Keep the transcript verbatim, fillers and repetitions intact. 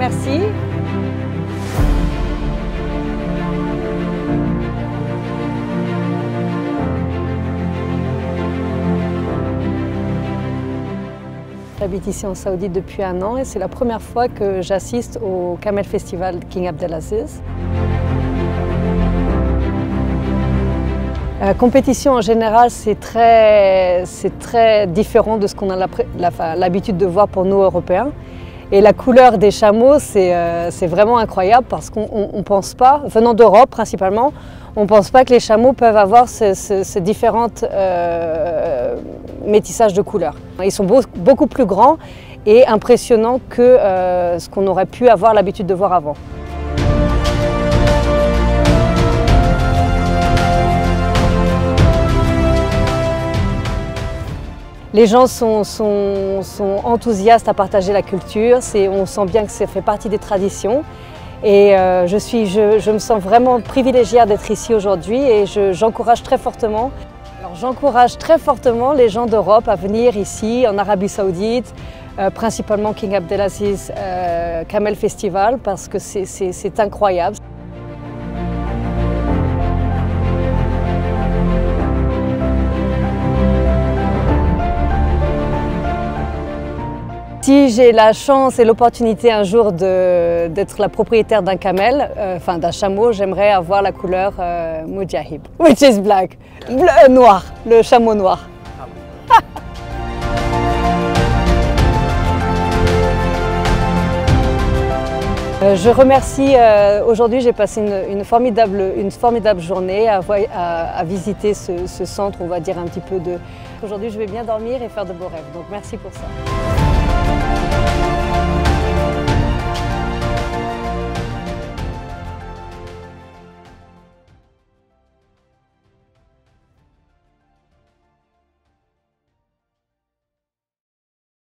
merci. J'habite ici en Saoudite depuis un an et c'est la première fois que j'assiste au Camel Festival King Abdelaziz. La compétition en général, c'est très, c'est très différent de ce qu'on a l'habitude de voir pour nous Européens. Et la couleur des chameaux, c'est euh, vraiment incroyable parce qu'on ne pense pas, venant d'Europe principalement, on ne pense pas que les chameaux peuvent avoir ce, ce, ces différentes euh, métissages de couleurs. Ils sont beau, beaucoup plus grands et impressionnants que euh, ce qu'on aurait pu avoir l'habitude de voir avant. Les gens sont, sont, sont enthousiastes à partager la culture, on sent bien que ça fait partie des traditions. Et euh, je, suis, je, je me sens vraiment privilégiée d'être ici aujourd'hui et j'encourage je, très fortement. J'encourage très fortement les gens d'Europe à venir ici, en Arabie Saoudite, euh, principalement King Abdelaziz euh, Camel Festival, parce que c'est incroyable. Si j'ai la chance et l'opportunité un jour d'être la propriétaire d'un camel, euh, enfin d'un chameau, j'aimerais avoir la couleur euh, Mujahib, which is black, bleu, euh, noir, le chameau noir. euh, je remercie, euh, aujourd'hui j'ai passé une, une, formidable, une formidable journée à, à, à visiter ce, ce centre, on va dire un petit peu de... Aujourd'hui je vais bien dormir et faire de beaux rêves, donc merci pour ça.